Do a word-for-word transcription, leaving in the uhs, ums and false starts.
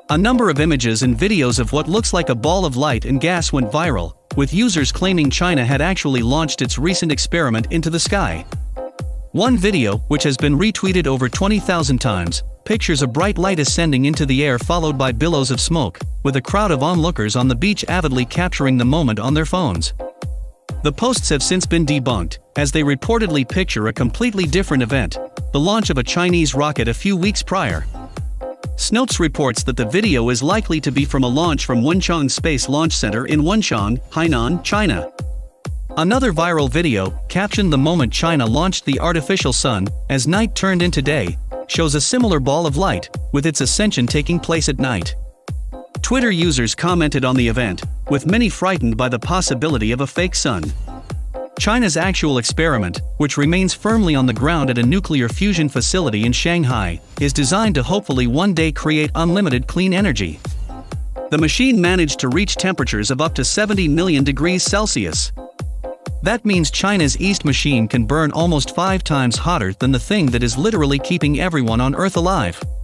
A number of images and videos of what looks like a ball of light and gas went viral, with users claiming China had actually launched its recent experiment into the sky. One video, which has been retweeted over twenty thousand times, pictures a bright light ascending into the air followed by billows of smoke, with a crowd of onlookers on the beach avidly capturing the moment on their phones. The posts have since been debunked, as they reportedly picture a completely different event, the launch of a Chinese rocket a few weeks prior. Snopes reports that the video is likely to be from a launch from Wenchang Space Launch Center in Wenchang, Hainan, China. Another viral video, captioned "The moment China launched the artificial sun, as night turned into day," shows a similar ball of light, with its ascension taking place at night. Twitter users commented on the event, with many frightened by the possibility of a fake sun. China's actual experiment, which remains firmly on the ground at a nuclear fusion facility in Shanghai, is designed to hopefully one day create unlimited clean energy. The machine managed to reach temperatures of up to seventy million degrees Celsius. That means China's East machine can burn almost five times hotter than the thing that is literally keeping everyone on Earth alive.